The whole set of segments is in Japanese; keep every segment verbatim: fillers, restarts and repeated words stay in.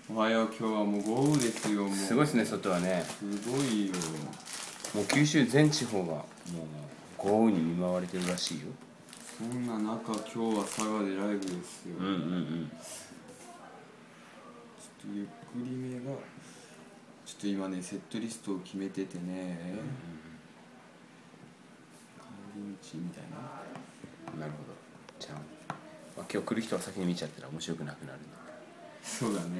おはよう。今日はもう豪雨ですよ。もうすごいですね、外はね。 すごいよ。 もう九州全地方がもう豪雨に見舞われてるらしいよ。 そんな中、今日は佐賀でライブですよ。 うんうんうん。 ちょっとゆっくりめがちょっと今ねセットリストを決めててね、うんうん、帰り道みたいな。 なるほど。じゃあ、まあ、今日来る人は先に見ちゃったら面白くなくなるんだ。 そうだね、うん、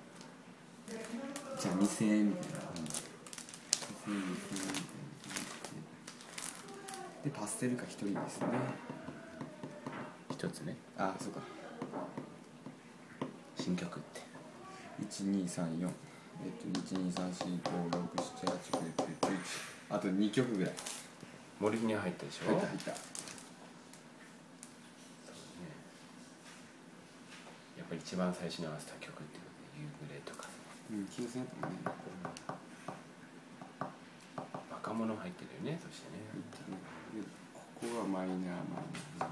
じゃあにせんえんみたいな、うん、にせんえんみたいなでパステルかひとりですね。 一つね。 あ、そうか。 新曲っていちにさんよんえっといちにさんしごろくしちはちきゅうじゅうじゅういちあとにきょくぐらい。 森には入ったでしょ。 入った入った。 そうね。やっぱり一番最初に合わせた曲っていうので夕暮れとか。 うん、気がせんやったもんね。 若者入ってるよね。そしてね。 入ってる。でここはマイナーマイナー。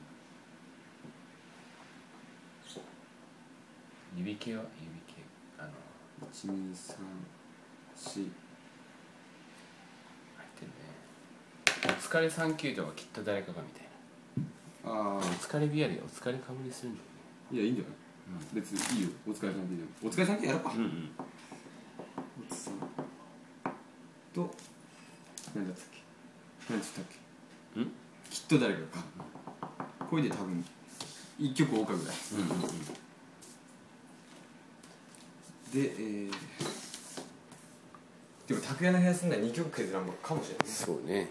指系は指系あのいちにさんし入ってるね。お疲れサンキューとかきっと誰かがみたいな。 ああ、 お疲れビアでお疲れかぶりするんだよね。 いやいいんじゃない、うん、別にいいよ。お疲れさんでいいよ。お疲れさんでやろうか。 うんうん。 おつさんと何だったっけ何つったっけんきっと誰かか。これで多分いっきょく多かぐらい。 うんうんうん。 で、えー、でも拓哉の部屋すんならにきょく削らんかもしれないね。 そうね。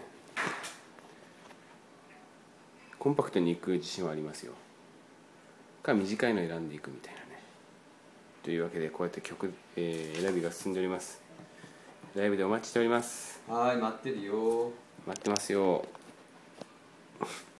コンパクトにいく自信はありますよ。か短いの選んでいくみたいなね。というわけでこうやって曲、えー、選びが進んでおります。ライブでお待ちしております。 はい、待ってるよ。 待ってますよ。